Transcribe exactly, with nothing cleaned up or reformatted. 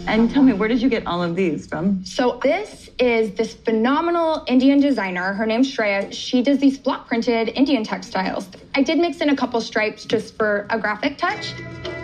And tell me, where did you get all of these from? So this is this phenomenal Indian designer. Her name's Shreya. She does these block printed Indian textiles. I did mix in a couple stripes just for a graphic touch.